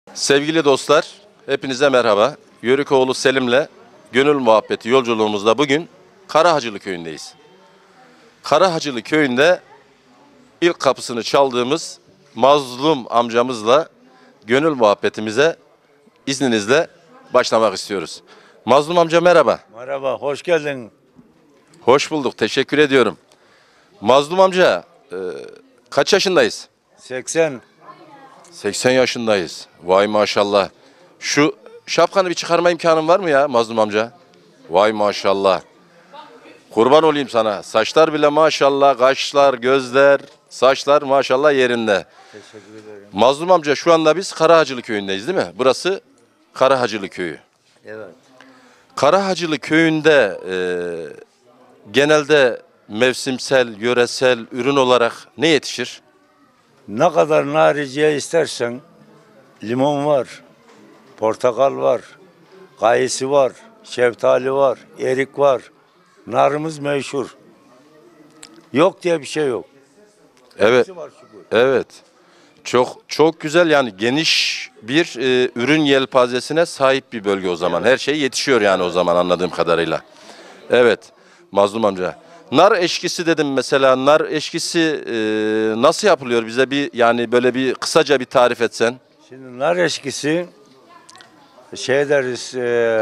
Sevgili dostlar, hepinize merhaba. Yörükoğlu Selim'le Gönül Muhabbeti yolculuğumuzda bugün Karahacılı köyündeyiz. Karahacılı köyünde ilk kapısını çaldığımız Mazlum amcamızla Gönül Muhabbetimize izninizle başlamak istiyoruz. Mazlum amca merhaba. Merhaba, hoş geldin. Hoş bulduk, teşekkür ediyorum. Mazlum amca, kaç yaşındayız? 80. 80 yaşındayız. Vay maşallah. Şu şapkanı bir çıkarma imkanın var mı ya Mazlum amca? Vay maşallah. Kurban olayım sana. Saçlar bile maşallah, kaşlar, gözler, saçlar maşallah yerinde. Teşekkür ederim. Mazlum amca şu anda biz Karahacılı köyündeyiz değil mi? Burası Karahacılı köyü. Evet. Karahacılı köyünde genelde mevsimsel, yöresel ürün olarak ne yetişir? Ne kadar nariciye istersen limon var, portakal var, kayısı var, şeftali var, erik var. Narımız meşhur. Yok diye bir şey yok. Evet. Hepsi var şükür. Evet. Çok güzel, yani geniş bir ürün yelpazesine sahip bir bölge o zaman. Her şey yetişiyor yani o zaman anladığım kadarıyla. Evet. Mazlum amca. Nar eşkisi dedim mesela. Nar eşkisi nasıl yapılıyor? Bize bir yani böyle bir kısaca bir tarif etsen. Şimdi nar eşkisi şey deriz,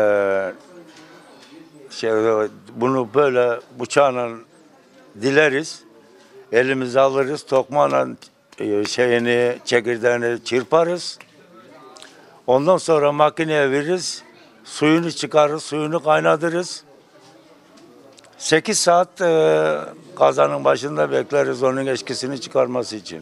bunu böyle bıçağla dileriz. Elimize alırız, tokmağla şeyini, çekirdeğini çırparız. Ondan sonra makineye veririz. Suyunu çıkarırız, suyunu kaynatırız. 8 saat kazanın başında bekleriz onun eşkisini çıkarması için.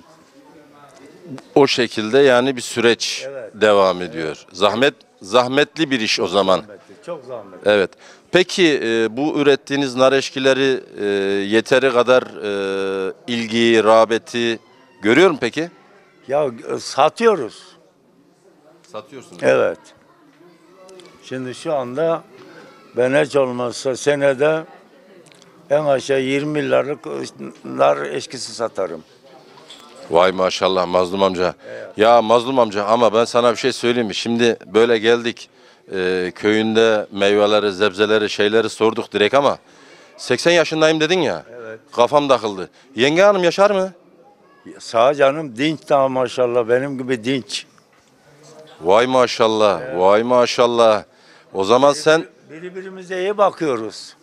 O şekilde yani bir süreç Evet. devam ediyor. Zahmetli bir iş o zaman. Çok zahmetli. Evet. Peki bu ürettiğiniz nar eşkileri yeteri kadar ilgiyi, rağbeti görüyor mu peki? Ya satıyoruz. Satıyorsunuz. Evet. Şimdi şu anda ben hiç olmazsa senede en aşağı 20 liralık nar eşkisi satarım. Vay maşallah Mazlum amca. Ya Mazlum amca, ama ben sana bir şey söyleyeyim mi? Şimdi böyle geldik köyünde meyveleri, sebzeleri, şeyleri sorduk direkt ama 80 yaşındayım dedin ya. Evet. Kafam takıldı. Yenge hanım yaşar mı? Sağ canım dinç daha maşallah benim gibi dinç. Vay maşallah. Vay maşallah. O zaman sen Birbirimize iyi bakıyoruz.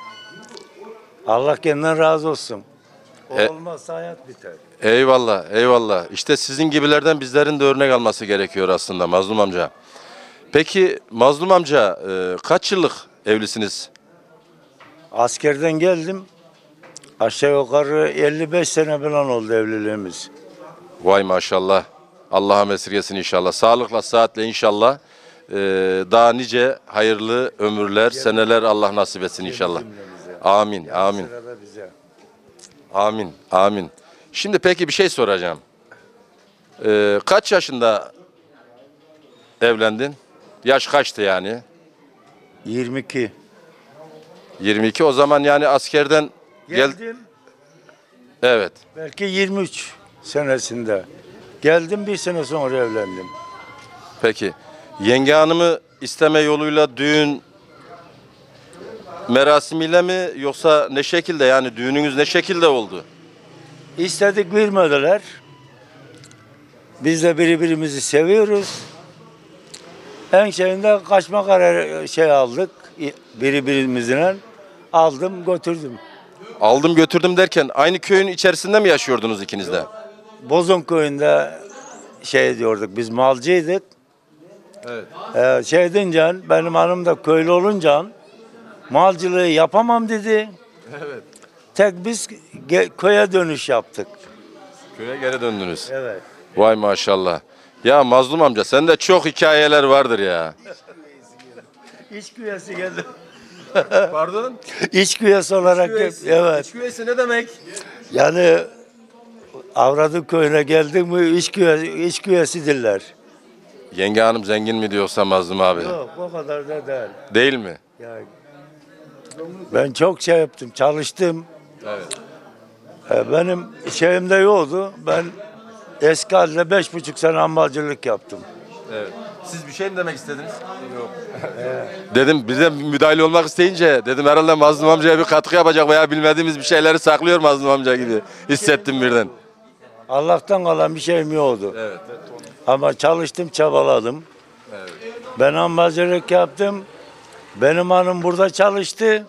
Allah kendinden razı olsun. O olmazsa hayat biter. eyvallah, eyvallah. İşte sizin gibilerden bizlerin de örnek alması gerekiyor aslında Mazlum amca. Peki Mazlum amca kaç yıllık evlisiniz? Askerden geldim. Aşağı yukarı 55 sene falan oldu evliliğimiz. Vay maşallah. Allah'a esirgesin inşallah. Sağlıkla, sıhhatle inşallah. Daha nice hayırlı ömürler, seneler Allah nasip etsin inşallah. Amin, amin, Sırada bize. amin, amin. Şimdi peki bir şey soracağım. Kaç yaşında evlendin? Yaş kaçtı yani? 22. 22. O zaman yani askerden Geldim. Evet. Belki 23 senesinde. Geldim bir sene sonra evlendim. Peki. Yenge hanımı isteme yoluyla düğün merasimiyle mi, yoksa ne şekilde, yani düğününüz ne şekilde oldu? İstedik vermediler. Biz de birbirimizi seviyoruz. En şeyinde kaçma kararı aldık. Birbirimizle aldım götürdüm. Aldım götürdüm derken aynı köyün içerisinde mi yaşıyordunuz ikiniz de? Bozon köyünde diyorduk biz malcıydık. Evet. Deyince benim hanım da köylü olunca malcılığı yapamam dedi. Evet. Tek biz köye dönüş yaptık. Köye geri döndünüz. Evet. Vay maşallah. Ya Mazlum amca, sende çok hikayeler vardır ya. İç güvesi geldi. Pardon? İç güvesi olarak evet. İç güvesi ne demek? Yani Avradı köyüne geldik mi iç güvesi diller. Yenge hanım zengin mi diyorsa Mazlum abi? Yok o kadar da değil. Değil mi? Yani ben çok yaptım, çalıştım. Evet. Benim şeyimde yoktu. Ben eski halde 5,5 sene ambalcılık yaptım. Evet. Siz bir şey mi demek istediniz? Yok. Dedim bize müdahale olmak isteyince dedim herhalde Mazlum amcaya bir katkı yapacak veya bilmediğimiz bir şeyleri saklıyor Mazlum amca gibi hissettim birden. Allah'tan kalan bir şeyim yoktu. Evet. Ama çalıştım, çabaladım. Evet. Ben hambalcılık yaptım. Benim hanım burada çalıştı.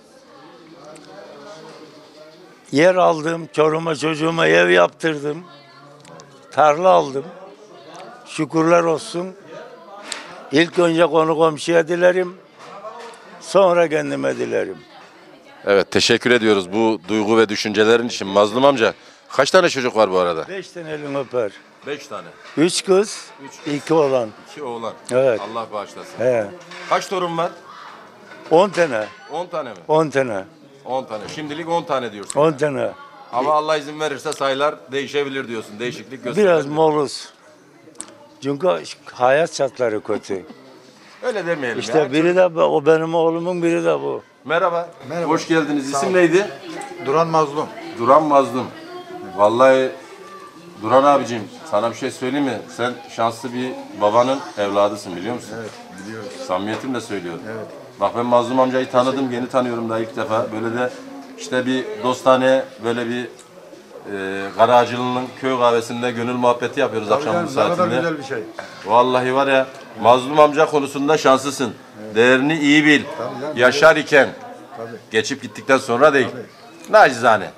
Yer aldım, çoruma çocuğuma ev yaptırdım. Tarla aldım. Şükürler olsun. İlk önce konu komşuya dilerim. Sonra kendime dilerim. Evet, teşekkür ediyoruz bu duygu ve düşüncelerin için. Mazlum amca kaç tane çocuk var bu arada? 5 tane elini öper. 5 tane. 3 kız, 2 oğlan. 2 oğlan. Evet. Allah bağışlasın. He. Kaç torun var? 10 tane. 10 tane mi? 10 tane. 10 tane. Şimdilik 10 tane diyorsun. 10 tane. Ama Allah izin verirse sayılar değişebilir diyorsun. Değişiklik gösterebilir. Biraz moluz. Çünkü hayat şartları kötü. Öyle demeyelim İşte ya. biri de bu, o benim oğlumun biri de bu. Merhaba. Merhaba. Hoş geldiniz. Sağ İsim ol. neydi? Duran Mazlum. Duran Mazlum. Vallahi Duran abicim sana bir şey söyleyeyim mi? Sen şanslı bir babanın evladısın biliyor musun? Evet, biliyoruz. Samimiyetimle söylüyorum. Evet. Bak ben Mazlum amcayı tanıdım, yeni tanıyorum daha ilk defa. Böyle de işte bir dostane, böyle bir Karaağacılı'nın köy kahvesinde gönül muhabbeti yapıyoruz akşam bu Ne kadar saatinde. güzel bir şey. Vallahi var ya Mazlum amca konusunda şanslısın. Değerini iyi bil. Tabii canım. Yaşar iken. Tabii. Geçip gittikten sonra değil. Nacizane.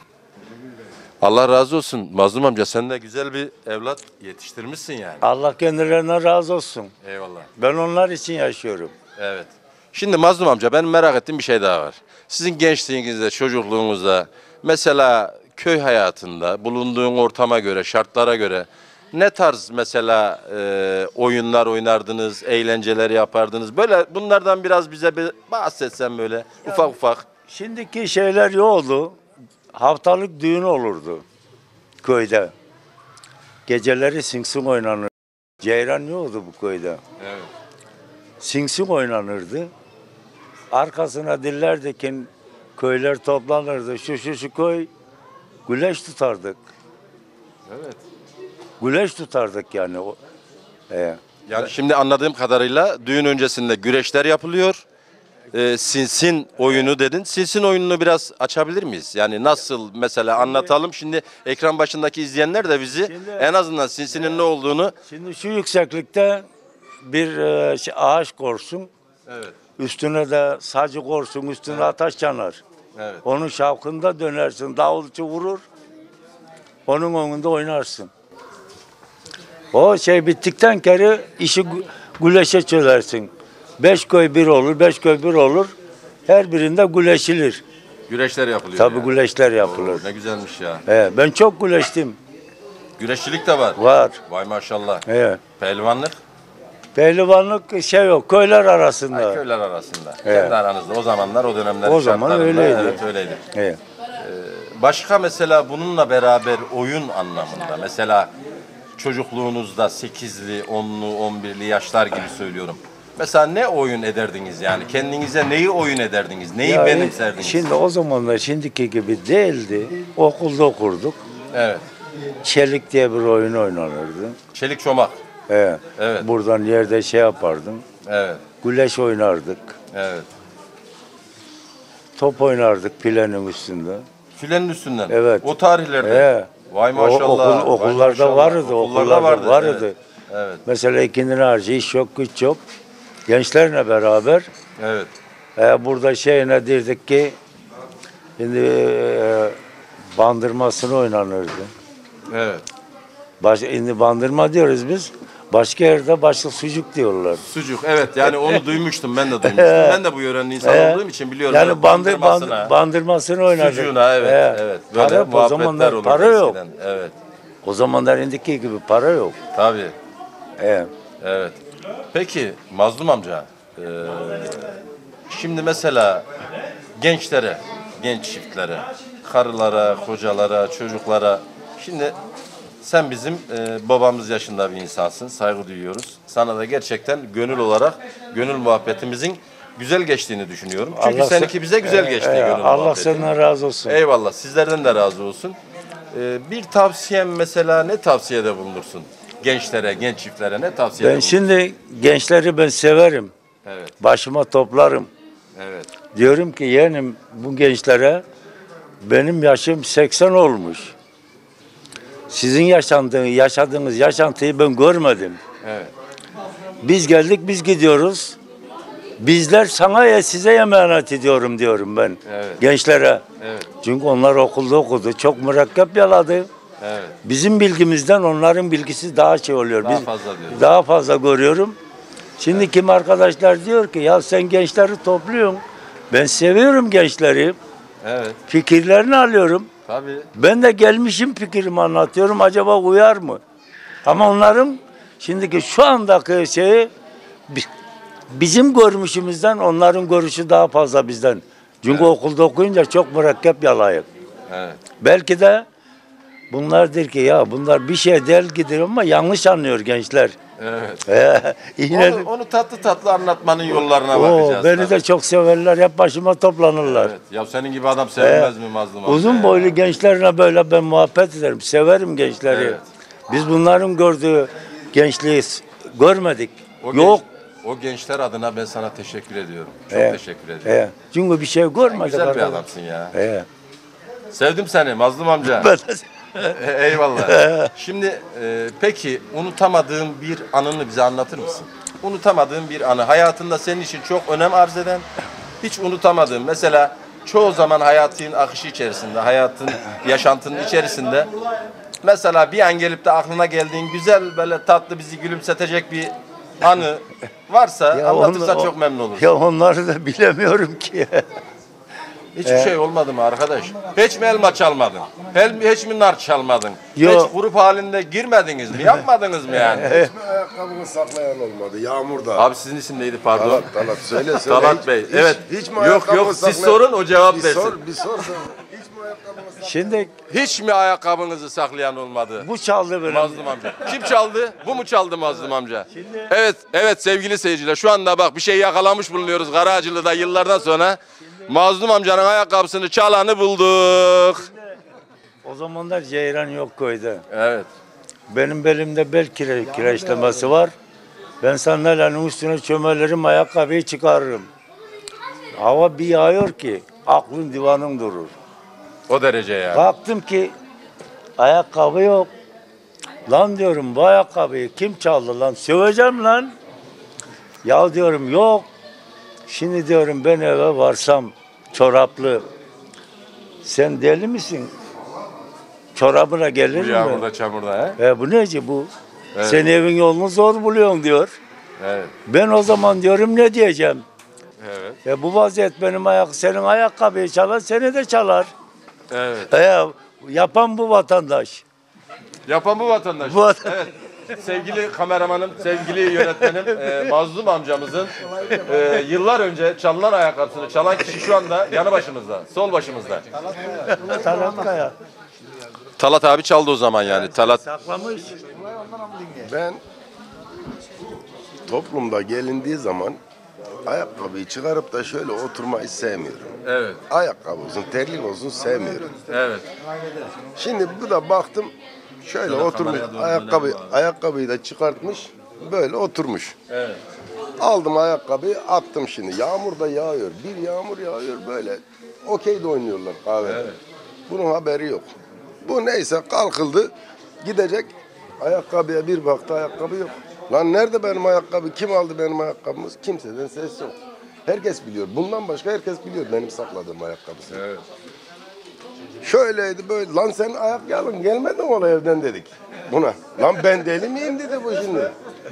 Allah razı olsun. Mazlum amca sen de güzel bir evlat yetiştirmişsin yani. Allah kendilerine razı olsun. Eyvallah. Ben onlar için yaşıyorum. Evet. Şimdi Mazlum amca benim merak ettiğim bir şey daha var. Sizin gençliğinizde, çocukluğunuzda mesela köy hayatında bulunduğun ortama göre, şartlara göre ne tarz mesela oyunlar oynardınız, eğlenceler yapardınız? Böyle bunlardan biraz bize bir bahsetsen böyle ufak ufak. Şimdiki şeyler yoktu. Haftalık düğün olurdu köyde. Geceleri singsing oynanır. Ceyran yoktu bu köyde. Evet. Singsing oynanırdı. Arkasına dillerdi ki köyler toplanırdı. Şu köy güleş tutardık. Evet. Güleş tutardık yani. Yani şimdi anladığım kadarıyla düğün öncesinde güreşler yapılıyor. Sinsin oyunu dedin. Sinsin oyununu biraz açabilir miyiz? Yani nasıl mesela anlatalım. Şimdi ekran başındaki izleyenler de bizi en azından sinsinin ne olduğunu. Şimdi şu yükseklikte bir ağaç korsun. Evet. Üstüne de sacı korsun. Üstüne ateş yanar. Evet. Onun şavkında dönersin. Davulcu vurur. Onun önünde oynarsın. O şey bittikten kere işi güleşe çözersin. 5 köy bir olur, 5 köy bir olur. Her birinde güleşilir. Güreşler yapılıyor. Tabii yani. güleşler yapılır. Ne güzelmiş ya. Ben çok güleştim. Güreşçilik de var. Var. Vay maşallah. Evet. Pehlivanlık Pehlivanlık şey yok, köyler arasında. köyler arasında. Evet. Kendi aranızda o zamanlar o dönemler O zaman şartlarında, öyleydi. Evet öyleydi. Evet. Başka mesela bununla beraber oyun anlamında mesela çocukluğunuzda 8'li, 10'lu, 11'li yaşlar gibi söylüyorum. Mesela ne oyun ederdiniz yani? Kendinize neyi oyun ederdiniz? Neyi Ya, benimserdiniz? Şimdi o zamanlar şimdiki gibi değildi. Okulda okurduk. Evet. Çelik diye bir oyun oynanırdı. Çelik çomak. Evet. Evet. Buradan yerde şey yapardım. Evet. Güleş oynardık. Evet. Top oynardık pilenin üstünde. Filenin üstünden. Evet. O tarihlerde. Evet. Vay maşallah. Okul, vay okullarda maşallah. vardı. Okullarda vardı. Evet. Evet. Mesela ikindinin harcı iş yok, güç yok. Gençlerle beraber Evet. burada şey nedirdik ki şimdi bandırmasını oynanırdı. Evet. Şimdi bandırma diyoruz biz. Başka yerde başka sucuk diyorlar. Sucuk. Evet. Yani onu duymuştum. Ben de duymuştum. Ben de bu yörenin insanı olduğum için biliyorum. Yani Evet, bandırmasına, bandırmasını oynardık. sucuğuna, evet. Evet. Böyle Para, o muhabbetler zamanlar olurdu para yok. eskiden. Evet. O zamanlar indiki gibi para yok. Tabii. Evet. Evet. Peki Mazlum amca, şimdi mesela gençlere, genç çiftlere, karılara, kocalara, çocuklara, şimdi sen bizim babamız yaşında bir insansın, saygı duyuyoruz. Sana da gerçekten gönül olarak, gönül muhabbetimizin güzel geçtiğini düşünüyorum. Çünkü Allah seninki bize güzel geçti gönül Allah muhabbeti. senden razı olsun. Eyvallah, sizlerden de razı olsun. Bir tavsiyem mesela ne tavsiyede bulunursun? gençlere, genç çiftlere ne tavsiye Ben şimdi gençleri ben severim. Evet, Başıma toplarım. evet, Diyorum ki yeğenim bu gençlere benim yaşım 80 olmuş. Sizin yaşadığınız yaşantıyı ben görmedim. evet, Biz geldik biz gidiyoruz. Bizler sana size emanet ediyorum diyorum ben Evet. gençlere. evet, Çünkü onlar okulda okudu. Çok mürekkep yaladı. evet. Bizim bilgimizden onların bilgisi daha şey oluyor. Daha fazla diyorsun. Daha fazla görüyorum. Şimdi kim arkadaşlar diyor ki ya sen gençleri topluyorsun. Ben seviyorum gençleri. Evet, Fikirlerini alıyorum. tabii. Ben de gelmişim fikrimi anlatıyorum. Acaba uyar mı? Ama onların şimdiki şu andaki şeyi bizim görmüşümüzden onların görüşü daha fazla bizden. Çünkü okulda okuyunca çok mürekkep yalayık. Evet, Belki de bunlar der ki ya bunlar bir şey del gidiyor ama yanlış anlıyor gençler. evet. Yine Onu tatlı tatlı anlatmanın yollarına bakacağız. beni tabii. de çok severler. Hep başıma toplanırlar. Evet. Ya senin gibi adam sevilmez mi Mazlum amca? Uzun boylu gençlerle böyle ben muhabbet ederim. Severim gençleri. Evet. Biz bunların gördüğü gençliği görmedik. O Yok. O gençler adına ben sana teşekkür ediyorum. Çok Evet. teşekkür ediyorum. Çünkü bir şey görmedik. Güzel bir arkadaş. adamsın ya. He. Sevdim seni Mazlum amca. Ben de- Eyvallah. Şimdi peki unutamadığın bir anını bize anlatır mısın? Unutamadığın bir anı hayatında senin için çok önem arz eden, hiç unutamadığın mesela çoğu zaman hayatın akışı içerisinde, hayatın yaşantının içerisinde mesela bir an gelip de aklına geldiğin güzel böyle tatlı bizi gülümsetecek bir anı varsa anlatırsan çok memnun oluruz. Ya onları da bilemiyorum ki. Hiçbir şey olmadı mı arkadaş? Hiç mi elma çalmadın? Hiç mi nar çalmadın? Yok. Hiç grup halinde girmediniz mi? Yapmadınız mı yani? Hiç mi ayakkabını saklayan olmadı yağmurda? Abi sizin isim neydi pardon? Talat söyle söyle. Talat Bey. Evet. Hiç mi Yok ayakkabını yok siz saklayan- sorun o cevap Bir versin. sor sen. Hiç mi ayakkabını saklayan? Şimdi Hiç mi ayakkabınızı saklayan olmadı? bu çaldı benim. Mazlum amca. Kim çaldı? Bu mu çaldı Mazlum amca? Evet, evet sevgili seyirciler. Şu anda bak bir şey yakalamış bulunuyoruz Karaağacılı'da yıllardan sonra. Mazlum amcanın ayakkabısını çalanı bulduk. O zamanlar ceyran yok köyde. Evet. Benim belimde bel kireçlemesi var. Ben sandalyenin üstüne çömelerim, ayakkabıyı çıkarırım. Hava bir yağıyor ki aklın divanın durur. O derece yani. Baktım ki ayakkabı yok. Lan diyorum bu ayakkabıyı kim çaldı lan? Söveceğim lan. Ya diyorum yok. Şimdi diyorum ben eve varsam çoraplı. Sen deli misin? Çorabına gelir Bu mi? yağmurda çamurda he? Bu neci bu? Evet. Sen evin yolunu zor buluyorsun diyor. Evet. Ben o zaman diyorum ne diyeceğim? Evet. Bu vaziyet senin ayakkabıyı çalar, seni de çalar. Evet. Yapan bu vatandaş. Yapan bu vatandaş. Bu vatan- Evet. Sevgili kameramanım, sevgili yönetmenim, Mazlum amcamızın yıllar önce çalınan ayakkabısını çalan kişi şu anda yanı başımızda, sol başımızda. Talat Kaya. Talat abi çaldı o zaman yani. Talat. Saklamış. Ben toplumda gelindiği zaman ayakkabıyı çıkarıp da şöyle oturmayı sevmiyorum. Evet. Ayakkabı olsun, terlik olsun sevmiyorum. Evet. Şimdi bu da baktım şöyle oturmuş, ayakkabıyı da çıkartmış, böyle oturmuş. Evet. Aldım ayakkabıyı, attım şimdi. Yağmur da yağıyor, bir yağmur yağıyor böyle. Okey de oynuyorlar kahvede. Evet. Bunun haberi yok. Bu neyse kalkıldı, gidecek. Ayakkabıya bir baktı, ayakkabı yok. Lan nerede benim ayakkabı? Kim aldı benim ayakkabımı? Kimseden ses yok. Herkes biliyor. Bundan başka herkes biliyor benim sakladığım ayakkabısını. Evet. Şöyleydi böyle. Lan sen ayak yalın gelmedin ola evden dedik buna. Lan ben deli miyim dedi bu şimdi.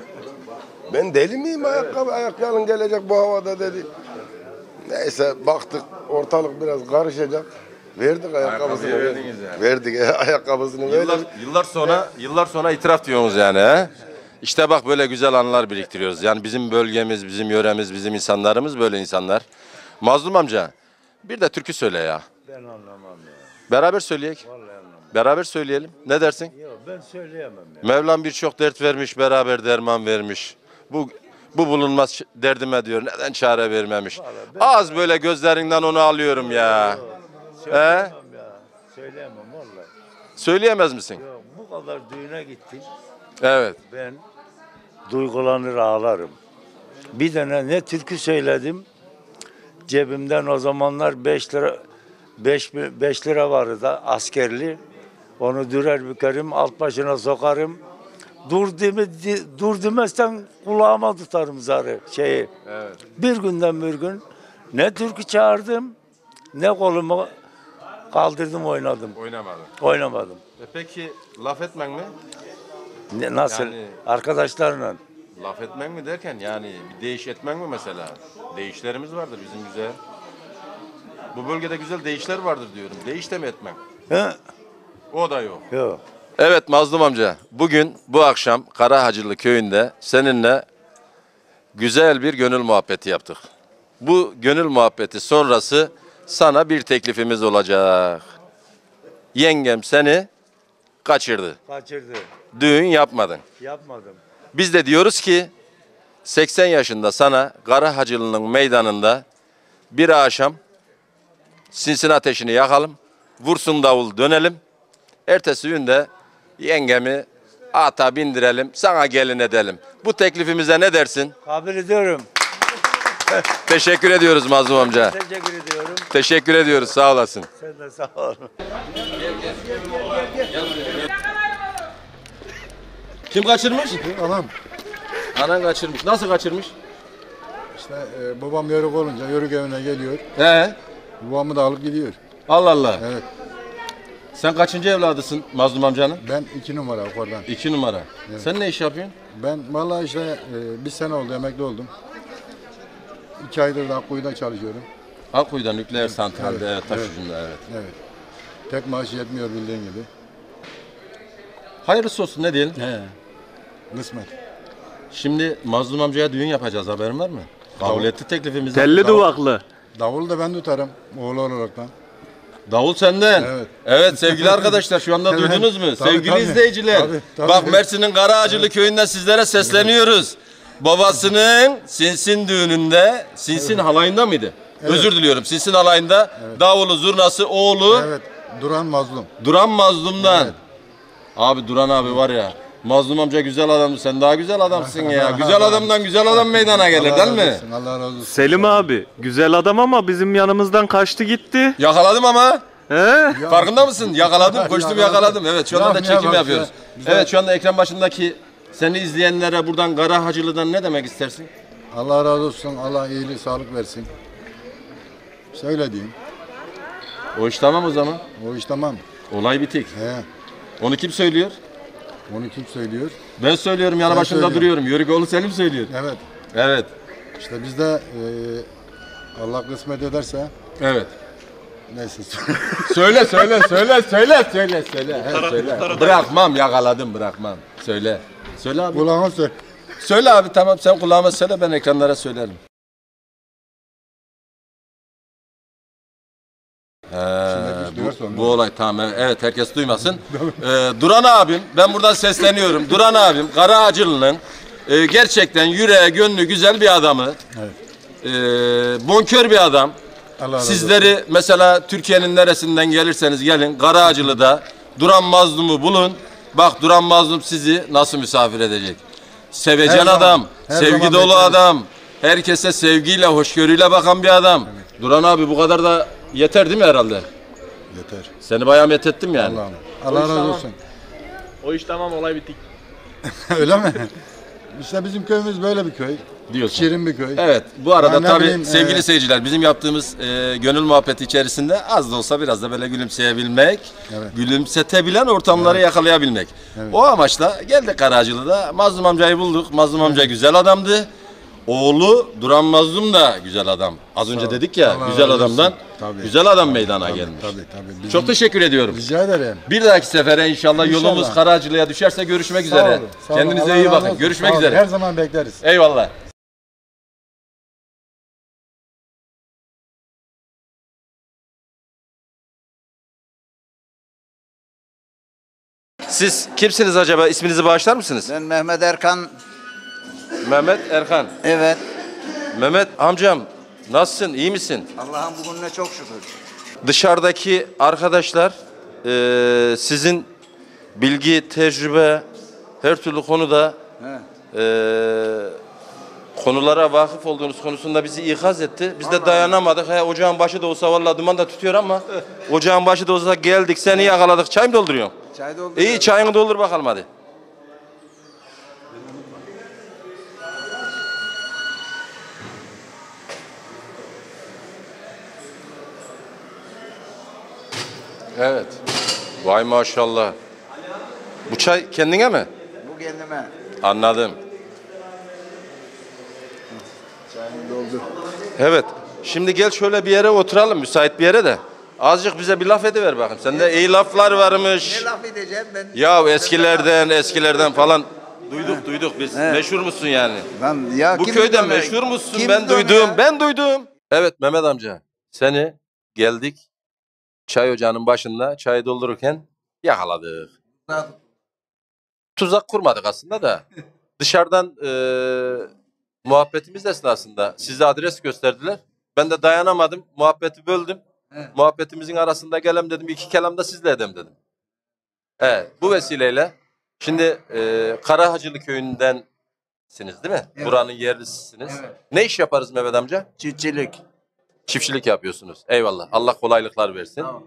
Ben deli miyim ayak yalın gelecek bu havada dedi. Neyse baktık ortalık biraz karışacak. Verdik ayakkabısını. Ayakkabıyı verdiniz yani. Verdik ayakkabısını verdik. Yıllar sonra itiraf diyorsunuz yani he? İşte bak böyle güzel anılar biriktiriyoruz. Yani bizim bölgemiz, bizim yöremiz, bizim insanlarımız böyle insanlar. Mazlum amca bir de türkü söyle ya. Ben anlamam ya. Beraber söyleyek. Vallahi anlamam. Beraber söyleyelim. Ne dersin? Yok ben söyleyemem ya. Mevlam birçok dert vermiş, beraber derman vermiş. Bu bulunmaz derdime diyor. Neden çare vermemiş? Az böyle gözlerinden onu alıyorum ya. Söyleyemem ya. Söyleyemem vallahi. Söyleyemez misin? Yok bu kadar düğüne gittik. Evet. Ben duygulanır ağlarım. Bir tane ne türkü söyledim. Cebimden o zamanlar 5 lira 5 lira vardı da askerli. Onu dürer bükerim, alt başına sokarım. Dur demezsen kulağıma tutarım zarı şeyi. Evet. Bir günden bir gün ne türkü çağırdım ne kolumu kaldırdım oynadım. Oynamadım. Oynamadım. Peki laf etmen mi? Nasıl? Yani- Arkadaşlarla. Laf etmen mi derken yani bir değiş etmen mi mesela? Değişlerimiz vardır bizim güzel. Bu bölgede güzel değişler vardır diyorum. Değiş de mi etmem? He? O da yok. Yok. Evet Mazlum amca, bugün bu akşam Karahacılı köyünde seninle güzel bir gönül muhabbeti yaptık. Bu gönül muhabbeti sonrası sana bir teklifimiz olacak. Yengem seni kaçırdı. Kaçırdı. Düğün yapmadın. Yapmadım. Biz de diyoruz ki 80 yaşında sana Karahacılı'nın meydanında bir akşam sinsin ateşini yakalım, vursun davul dönelim. Ertesi gün de yengemi ata bindirelim, sana gelin edelim. Bu teklifimize ne dersin? Kabul ediyorum. Teşekkür ediyoruz Mazlum amca. Teşekkür ediyorum. Teşekkür ediyoruz, sağ olasın. Sen de sağ ol. Kim kaçırmış? Anam Anan kaçırmış. Nasıl kaçırmış? işte babam yörük olunca yörük evine geliyor. He. Babamı da alıp gidiyor. Allah Allah. Evet. Sen kaçıncı evladısın Mazlum amcanın? Ben 2 numara oradan. 2 numara. Sen ne iş yapıyorsun? Ben vallahi işte bir sene oldu emekli oldum. 2 aydır da Akkuyu'da çalışıyorum. Akkuyu'da nükleer santralde, Evet, evet, taş ucunda, evet. Evet. Tek maaş yetmiyor bildiğin gibi. Hayırlısı olsun, ne diyelim? He. Kısmet. Şimdi Mazlum amcaya düğün yapacağız, haberin var mı? Kabul Tamam. etti teklifimizi. Telli duvaklı. Davulu da ben tutarım oğlu olaraktan. Davul senden. Evet. Evet sevgili arkadaşlar, şu anda Evet. duydunuz mu? Tabii, Sevgili tabii. izleyiciler. Tabii. Bak Mersin'in Karaağacılı köyünden sizlere sesleniyoruz. Babasının Sinsin düğününde, Sinsin halayında mıydı? Özür diliyorum. Sinsin halayında davulu, zurnası, oğlu Evet. Duran mazlum. Duran Mazlum'dan. Evet. Abi Duran abi var ya. Mazlum amca güzel adamdı. Sen daha güzel adamsın ya. Güzel adamdan güzel adam meydana gelir Allah değil razı mi? olsun, Allah razı olsun. Selim abi güzel adam ama bizim yanımızdan kaçtı gitti. Yakaladım ama. He? Farkında mısın? Yakaladım, koştum yakaladım. Evet şu anda da Yapmaya çekim bak yapıyoruz. ya. Güzel. Evet şu anda ekran başındaki seni izleyenlere buradan Karahacılı'dan ne demek istersin? Allah razı olsun. Allah iyilik, sağlık versin. Söyle diyeyim. O iş tamam o zaman. O iş tamam. Olay bitik. He. Onu kim söylüyor? Onu kim söylüyor? Ben söylüyorum, yanı Ben başında söylüyorum. duruyorum. Yörükoğlu Selim söylüyor. Evet. Evet. İşte biz de Allah kısmet ederse Evet. neyse. Söyle. He, söyle. Bırakmam, yakaladım, bırakmam. Söyle. Söyle abi. Kulağına söyle. Söyle abi, tamam, sen kulağıma söyle, ben ekranlara söylerim. Şimdi duyarsan. Bu olay tamam, evet, herkes duymasın. Duran abim, ben buradan sesleniyorum. Duran abim Karaağacılı'nın gerçekten yüreği gönlü güzel bir adamı. Evet. Bonkör bir adam. Allah razı olsun. Sizleri mesela Türkiye'nin neresinden gelirseniz gelin Karaağacılı'da Duran Mazlum'u bulun. Bak Duran Mazlum sizi nasıl misafir edecek. Sevecen Her zaman, adam, her sevgi zaman dolu bekleriz. adam. Herkese sevgiyle, hoşgörüyle bakan bir adam. Duran abi bu kadar da yeter değil mi herhalde? Yeter. Seni bayağı methettim yani. Allah razı olsun. O iş tamam olay bittik. Öyle mi? İşte bizim köyümüz böyle bir köy. Diyorsun. Şirin bir köy. Evet, bu arada Yani ne tabii bileyim, sevgili seyirciler, bizim yaptığımız gönül muhabbeti içerisinde az da olsa biraz da böyle gülümseyebilmek, Evet. gülümsetebilen ortamları yakalayabilmek. O amaçla geldik Karaağacılı'da, Mazlum amcayı bulduk. Mazlum amca güzel adamdı. Oğlu Duran Mazlum da güzel adam. Az önce dedik ya, Allah güzel razı olsun. adamdan Tabii. güzel adam meydana gelmiş. Tabii. Bizim- Çok teşekkür ediyorum. Rica ederim. Bir dahaki sefere inşallah yolumuz İnşallah. Karaağacılı'ya düşerse görüşmek üzere. Sağ olun, sağ olun. Kendinize Allah iyi razı bakın. olsun. Görüşmek Sağ olun. üzere. Her zaman bekleriz. Eyvallah. Siz kimsiniz acaba? İsminizi bağışlar mısınız? Ben Mehmet Erkan. Mehmet Erkan. Evet. Mehmet amcam nasılsın? İyi misin? Allah'ın bugününe çok şükür. Dışarıdaki arkadaşlar sizin bilgi, tecrübe her türlü konuda konulara vakıf olduğunuz konusunda bizi ikaz etti. Biz de dayanamadık. Ocağın başı da olsa vallahi duman da tutuyor ama ocağın başı da olsa geldik seni yakaladık. Çay mı dolduruyorsun? Çay doldur. İyi çayını doldur bakalım hadi. Evet. Vay maşallah. Bu çay kendine mi? Bu kendime. Anladım. Çayını doldur. Evet. Şimdi gel şöyle bir yere oturalım, müsait bir yere de. Azıcık bize bir laf ediver bakayım. Sende iyi laflar varmış. Ne laf edeceğim ben? Ya eskilerden falan duyduk biz. Meşhur musun yani? Lan ya Bu kim köyde biliyor meşhur ya? musun? Kim Ben biliyor duydum. ya? Ben duydum. Evet Mehmet amca. Seni geldik. Çay ocağının başında çayı doldururken yakaladık. Tuzak kurmadık aslında da. Dışarıdan muhabbetimiz esnasında size adres gösterdiler. Ben de dayanamadım. Muhabbeti böldüm. Evet. Muhabbetimizin arasında gelem dedim. 2 kelam da sizle edem dedim. Evet. Bu vesileyle şimdi Karahacılı köyündensiniz değil mi? Evet. Buranın yerlisisiniz. Evet. Ne iş yaparız Mehmet amca? Çiftçilik. Çiftçilik yapıyorsunuz. Eyvallah. Allah kolaylıklar versin. Tamam.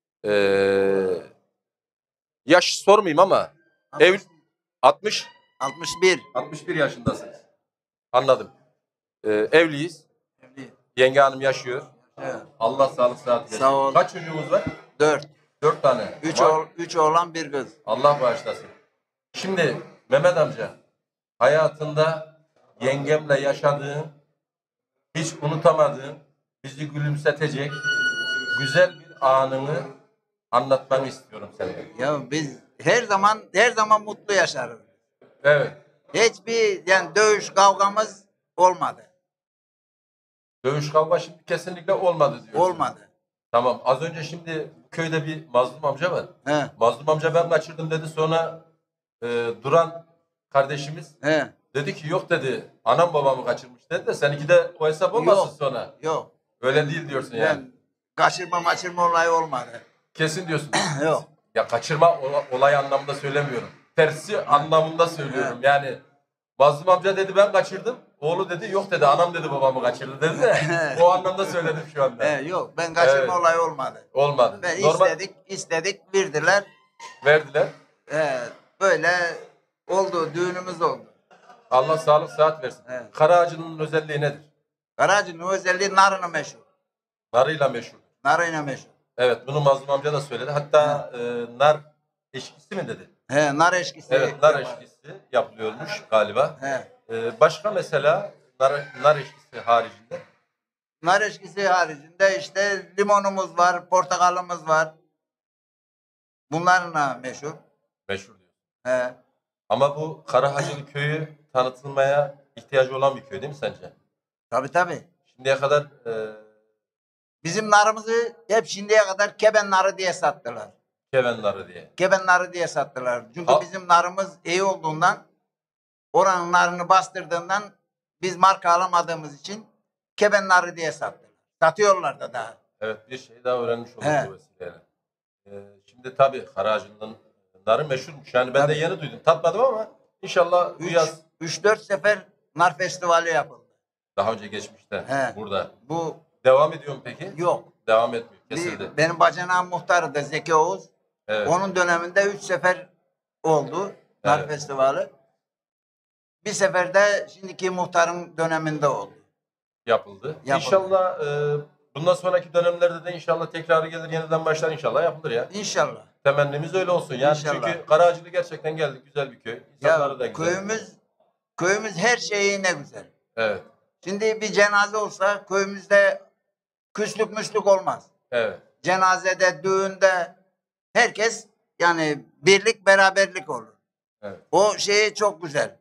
Yaş sormayayım ama ev 60 61. 61 yaşındasınız. Anladım. Evliyiz. Evli. Yenge hanım yaşıyor. Evet. Allah sağlık sıhhat versin. Sağ ol. Kaç çocuğumuz var? 4. 4 tane. 3 oğlan bir kız. Allah bağışlasın. Şimdi Mehmet amca hayatında yengemle yaşadığın, hiç unutamadığın, bizi gülümsetecek güzel bir anını anlatmanı istiyorum senden. Ya biz her zaman mutlu yaşarız. Evet. Hiçbir yani dövüş kavgamız olmadı. Dövüş kavga şimdi kesinlikle olmadı diyorsun. Olmadı. Tamam. Az önce şimdi köyde bir Mazlum amca var. He. Mazlum amca ben kaçırdım dedi. Sonra Duran kardeşimiz He. dedi ki yok dedi. Anam babamı kaçırmış dedi de seninki de o hesap olmasın Yok. sonra. Yok. Öyle değil diyorsun yani. Ben kaçırma olayı olmadı. Kesin diyorsun. Yok. Ya kaçırma olay anlamında söylemiyorum. Tersi anlamında söylüyorum. Yani Mazlum amca dedi ben kaçırdım. Oğlu dedi yok dedi anam dedi babamı kaçırdı dedi de o anlamda söyledim şu anda. Yok ben kaçırma Evet. olayı olmadı. Olmadı. Ben Normal istedik verdiler. verdiler. Böyle oldu düğünümüz oldu. Allah sağlık sıhhat versin. Evet. Karaağacının özelliği nedir? Karacı'nın özelliği narına meşhur. Narıyla meşhur. Narına meşhur. Evet bunu Mazlum amca da söyledi. Hatta nar eşkisi mi dedi? Nar eşkisi. Evet nar yapar. eşkisi yapılıyormuş galiba. He. Başka mesela nar eşkisi haricinde Nar eşkisi haricinde işte limonumuz var, portakalımız var. Bunlarla meşhur. meşhur diyor. He. Ama bu Karahacılı köyü tanıtılmaya ihtiyacı olan bir köy değil mi sence? Tabii. Şimdiye kadar Bizim narımızı hep şimdiye kadar keben narı diye sattılar. Keven narı diye. Keben narı diye sattılar. Çünkü Ha- bizim narımız iyi olduğundan, oranın narını bastırdığından biz marka alamadığımız için keben narı diye sattılar. Satıyorlar da daha. Evet bir şey daha öğrenmiş olduk He. bu vesileyle. Şimdi tabii Karahacılı'nın narı meşhurmuş. Yani ben de Tabii. yeni duydum. Tatmadım ama inşallah bu yaz 3-4 sefer nar festivali yapıldı. daha önce geçmişte He. burada. Bu Devam ediyor mu peki? yok. Devam etmiyor. Kesildi. Benim bacanağım muhtarı da Zeki Oğuz. Evet. Onun döneminde 3 sefer oldu nar Evet. festivali. Bir sefer de şimdiki muhtarın döneminde oldu. Yapıldı. Yapıldı. İnşallah bundan sonraki dönemlerde de inşallah tekrarı gelir yeniden başlar inşallah yapılır ya. İnşallah. Temennimiz öyle olsun. Yani İnşallah. çünkü Karahacılı gerçekten geldik güzel bir köy. İnsanları da Ya güzel. köyümüz her şeyi ne güzel. Evet. Şimdi bir cenaze olsa köyümüzde küslük müslük olmaz. Evet. Cenazede, düğünde herkes yani birlik beraberlik olur. Evet. O şey çok güzel.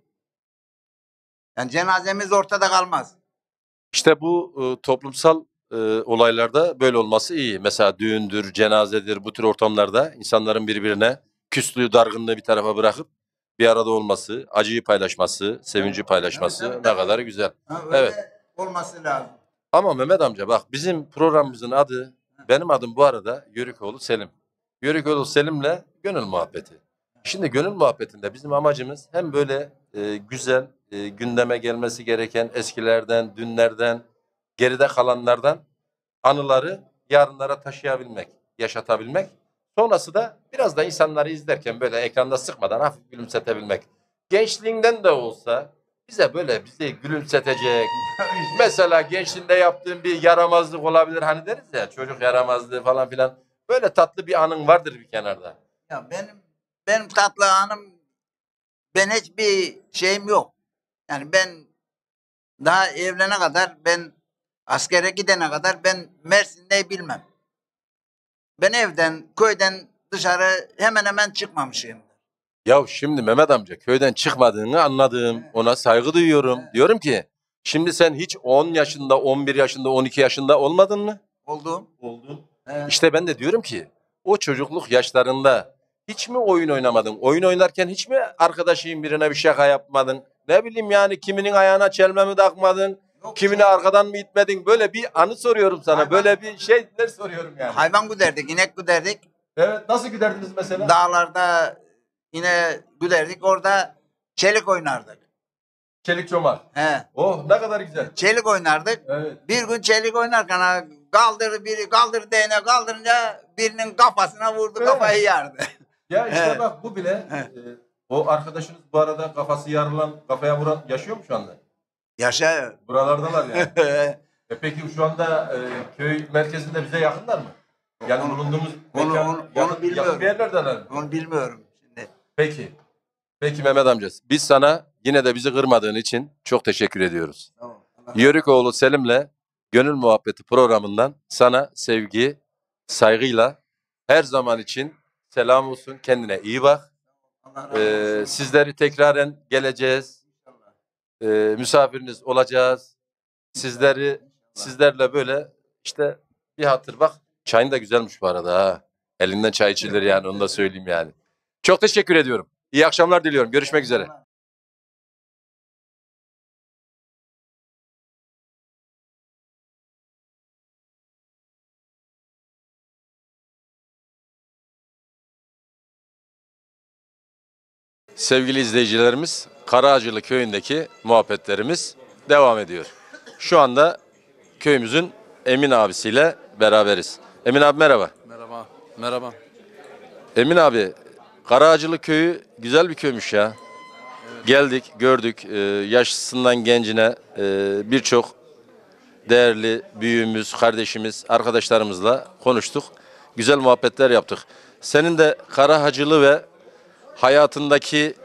Yani cenazemiz ortada kalmaz. İşte bu toplumsal olaylarda böyle olması iyi. Mesela düğündür, cenazedir bu tür ortamlarda insanların birbirine küslüğü, dargınlığı bir tarafa bırakıp bir arada olması, acıyı paylaşması, sevinci paylaşması Evet, ne kadar güzel. Ha, öyle Evet. olması lazım. Ama Mehmet amca bak bizim programımızın adı, benim adım bu arada Yörükoğlu Selim. Yörükoğlu Selim'le gönül muhabbeti. Şimdi gönül muhabbetinde bizim amacımız hem böyle güzel, gündeme gelmesi gereken eskilerden, dünlerden, geride kalanlardan anıları yarınlara taşıyabilmek, yaşatabilmek. Sonrası da biraz da insanları izlerken böyle ekranda sıkmadan hafif gülümsetebilmek. Gençliğinden de olsa bizi gülümsetecek. Mesela gençliğinde yaptığın bir yaramazlık olabilir. Hani deriz ya, çocuk yaramazlığı falan filan. Böyle tatlı bir anın vardır bir kenarda. Ya benim tatlı anım, ben hiçbir şeyim yok. Yani ben daha evlene kadar, ben askere gidene kadar ben Mersin'de bilmem. Ben evden, köyden dışarı hemen hemen çıkmamışım. Ya şimdi Mehmet amca, köyden çıkmadığını anladım. Ona saygı duyuyorum. Diyorum ki şimdi sen hiç 10 yaşında, 11 yaşında, 12 yaşında olmadın mı? Oldum. Oldun. Evet. İşte ben de diyorum ki o çocukluk yaşlarında hiç mi oyun oynamadın? Oyun oynarken hiç mi arkadaşın birine bir şaka yapmadın? Ne bileyim yani, kiminin ayağına çelme mi takmadın? Yok, Kimini arkadan mı itmedin? Böyle bir anı soruyorum sana. Hayvan- Böyle bir şeyler soruyorum yani. Hayvan güderdik, inek güderdik. Evet, nasıl giderdiniz mesela? Dağlarda yine güderdik. Orada çelik oynardık. Çelik çomar. He. Oh, ne kadar güzel. Çelik oynardık. Evet. Bir gün çelik oynarken biri kaldırdı değneği, kaldırınca birinin kafasına vurdu, Evet. kafayı yardı. Ya işte Evet. bak, bu bile Evet. o arkadaşınız bu arada kafası yarılan, kafaya vuran yaşıyor mu şu anda? Yaşa. Buralardalar yani. Peki şu anda köy merkezinde bize yakınlar mı? Yani bulunduğumuz mekan onu yakın bilmiyorum. bir yerlerdeler mi? Onu bilmiyorum şimdi. Peki. Peki Mehmet amca, biz sana yine de bizi kırmadığın için çok teşekkür ediyoruz. Tamam. Yörükoğlu Selim'le Gönül Muhabbeti programından sana sevgi, saygıyla her zaman için selam olsun. Kendine iyi bak. Allah razı olsun. Sizleri tekraren geleceğiz. Misafiriniz olacağız. Sizlerle böyle işte bir hatır bak. Çayın da güzelmiş bu arada ha. Elinden çay içilir yani, onu da söyleyeyim yani. Çok teşekkür ediyorum. İyi akşamlar diliyorum. Görüşmek üzere. Sevgili izleyicilerimiz, Karaağacılı köyündeki muhabbetlerimiz devam ediyor. Şu anda köyümüzün Emin abisiyle beraberiz. Emin abi merhaba. Merhaba. Merhaba. Emin abi, Karaağacılı köyü güzel bir köymüş ya. Geldik, gördük. Yaşlısından gencine birçok değerli büyüğümüz, kardeşimiz, arkadaşlarımızla konuştuk. Güzel muhabbetler yaptık. Senin de Karaağacılı ve hayatındaki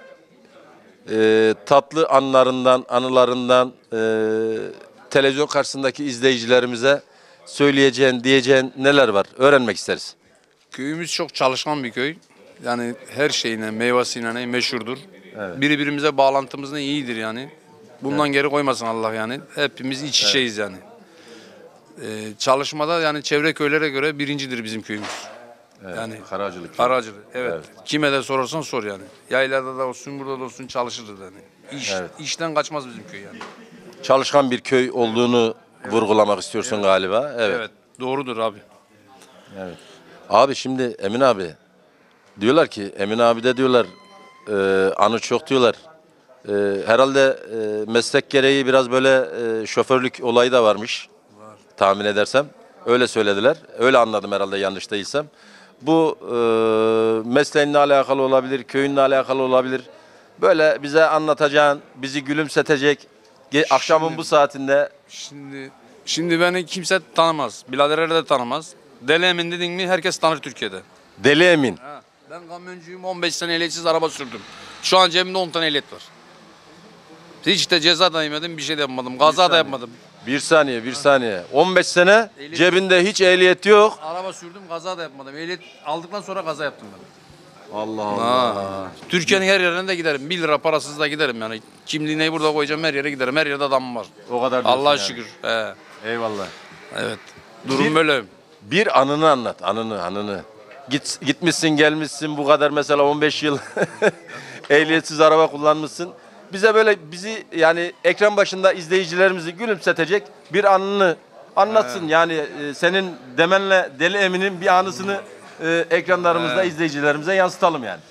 tatlı anlarından, anılarından televizyon karşısındaki izleyicilerimize söyleyeceğin, diyeceğin neler var? Öğrenmek isteriz. Köyümüz çok çalışkan bir köy. Yani her şeyine, meyvesiyle meşhurdur. Birbirimize bağlantımız ne iyidir yani. Bundan geri koymasın Allah yani. Hepimiz iç içeyiz yani. Çalışmada yani çevre köylere göre birincidir bizim köyümüz. Yani Karaağacılı. Karaağacılı. Evet. Kime de sorarsan sor yani. Yaylada da olsun, burada da olsun çalışırız yani. İşten kaçmaz bizim köy yani. Çalışkan bir köy olduğunu vurgulamak istiyorsun galiba. Evet. Evet. Doğrudur abi. Abi şimdi Emin abi diyorlar ki, Emin abi de diyorlar anı çok diyorlar. Herhalde meslek gereği biraz böyle şoförlük olayı da varmış. Tahmin edersem. Öyle söylediler. Öyle anladım herhalde, yanlış değilsem. Bu mesleğinle alakalı olabilir, köyünle alakalı olabilir. Böyle bize anlatacağın, bizi gülümsetecek akşamın bu saatinde. Şimdi beni kimse tanımaz. Biraderler de tanımaz. Deli Emin dedin mi herkes tanır Türkiye'de. Deli Emin. Ha, ben kamyoncuyum, 15 sene ehliyetsiz araba sürdüm. Şu an cebimde 10 tane ehliyet var. Hiç de ceza da yemedim, bir şey de yapmadım. Kaza da yapmadım. Bir saniye. 15 sene Ehliyet- cebinde hiç ehliyet yok. Araba sürdüm, kaza da yapmadım. Ehliyet aldıktan sonra kaza yaptım ben. Allah Ha. Türkiye'nin her yerine de giderim. 1 lira parasız da giderim yani. Kimliğini burada koyacağım, her yere giderim. Her yerde adamım var. O kadar diyorsun Allah'a yani. şükür. He. Eyvallah. Evet. Durum böyle. Bir anını anlat, anını. Gitmişsin, gelmişsin bu kadar, mesela 15 yıl ehliyetsiz araba kullanmışsın. Bize böyle, bizi yani ekran başında izleyicilerimizi gülümsetecek bir anını anlatsın. Yani senin demenle Deli Emin'in bir anısını ekranlarımızda izleyicilerimize yansıtalım yani.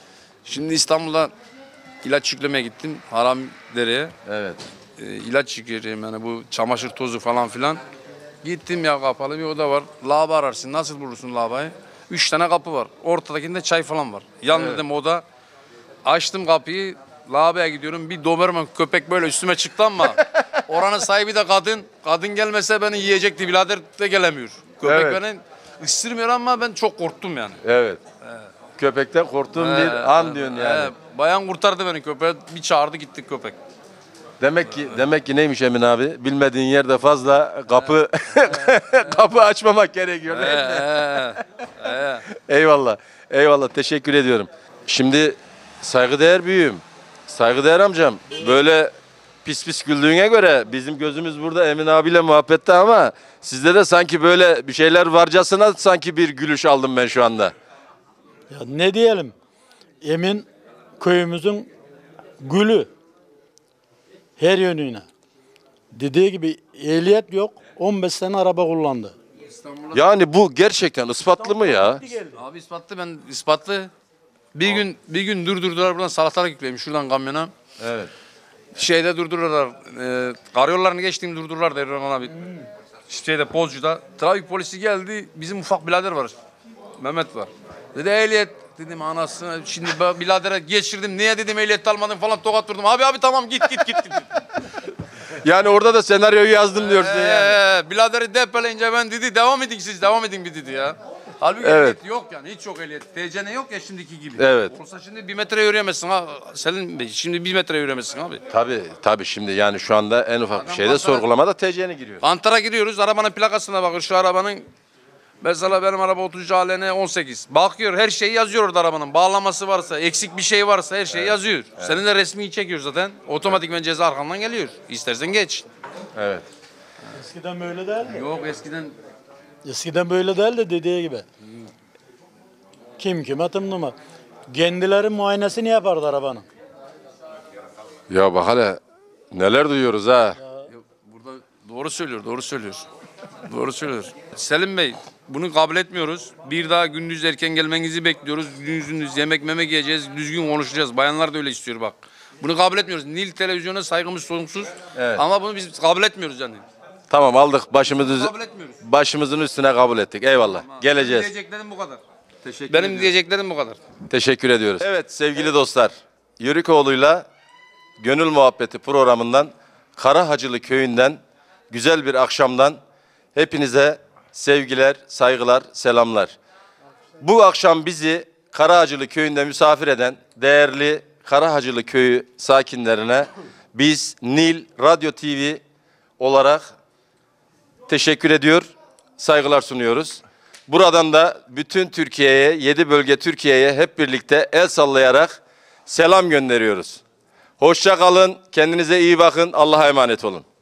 Şimdi İstanbul'da ilaç yüklemeye gittim. Haramidere'ye. Evet. İlaç yükleyeceğim yani bu çamaşır tozu falan filan. Gittim ya kapalı bir oda var. Lağaba ararsın. Nasıl bulursun lağabayı? 3 tane kapı var. Ortadakinde çay falan var. Yan dedim oda. Açtım kapıyı. Lağabaya gidiyorum. Bir Doberman köpek böyle üstüme çıktı ama oranın sahibi de kadın. Kadın gelmese beni yiyecekti. Birader de gelemiyor. Köpek Evet. beni ısırmıyor ama ben çok korktum yani. Evet. Köpekten korktuğum bir an diyorsun yani. Bayan kurtardı beni köpeği. Bir çağırdı gittik köpek. Demek ki neymiş Emin abi? Bilmediğin yerde fazla kapı açmamak gerekiyor. Değil mi? Eyvallah. Eyvallah. Teşekkür ediyorum. Şimdi saygıdeğer büyüğüm, saygıdeğer amcam. Böyle pis pis güldüğüne göre bizim gözümüz burada Emin abiyle muhabbette ama sizde de sanki böyle bir şeyler varcasına sanki bir gülüş aldım ben şu anda. Ya ne diyelim? Emin köyümüzün gülü. Her yönüne. Dediği gibi ehliyet yok. 15 sene araba kullandı. Yani bu gerçekten ispatlı mı ya? Abi ispatlı. Bir gün durdurdular buradan salatalık yüklemiş şuradan kamyona. Evet. Şeyde durdururlar. Karayollarını geçtiğim durdururlar der Erhan abi. Şeyde Pozcu'da. Trafik polisi geldi. Bizim ufak birader var. Mehmet var. Dedi ehliyet. Dedim anasını. Şimdi biradere geçirdim. Niye dedim ehliyet almadın falan tokat vurdum. Abi tamam git. Yani orada da senaryoyu yazdım diyorsun yani. Biraderi depeleyince ben dedi devam edin bir dedi ya. Halbuki Evet. ehliyet yok yani hiç yok ehliyet. TCN yok ya şimdiki gibi. Evet. Olsa şimdi 1 metre yürüyemezsin ha. Selim Bey şimdi 1 metre yürüyemezsin abi. Tabii şimdi yani şu anda en ufak bir Adam şeyde Ankara- sorgulamada TC'ne giriyor. Antara giriyoruz arabanın plakasına bakır şu arabanın. Mesela benim araba 30 ALN 18. Bakıyor her şeyi yazıyor orada arabanın. Bağlaması varsa, eksik bir şey varsa her şeyi yazıyor. Senin de resmiyi çekiyor zaten. Otomatikman ceza arkandan geliyor. İstersen geç. Evet. Eskiden böyle değildi. Yok eskiden Eskiden böyle değildi dediği gibi. Kim kime tımlama. Kendileri muayenesini yapardı arabanın. Ya bak hele neler duyuyoruz ha. burada doğru söylüyor. Doğru söylüyor. Selim Bey bunu kabul etmiyoruz. Bir daha gündüz erken gelmenizi bekliyoruz. Gündüz yemek yiyeceğiz. Düzgün konuşacağız. Bayanlar da öyle istiyor bak. Bunu kabul etmiyoruz. Nil televizyona saygımız sonsuz. Evet. Ama bunu biz kabul etmiyoruz yani. Tamam aldık Kabul etmiyoruz. başımızın üstüne kabul ettik. Eyvallah. Geleceğiz. Benim diyeceklerim bu kadar. Benim diyeceklerim bu kadar. Teşekkür ediyoruz. Evet sevgili dostlar. Yörükoğlu'yla Gönül Muhabbeti programından Karahacılı köyünden güzel bir akşamdan hepinize sevgiler, saygılar, selamlar. Bu akşam bizi Karahacılı köyünde misafir eden değerli Karahacılı köyü sakinlerine biz Nil Radyo TV olarak teşekkür ediyor, saygılar sunuyoruz. Buradan da bütün Türkiye'ye, 7 bölge Türkiye'ye hep birlikte el sallayarak selam gönderiyoruz. Hoşça kalın, kendinize iyi bakın, Allah'a emanet olun.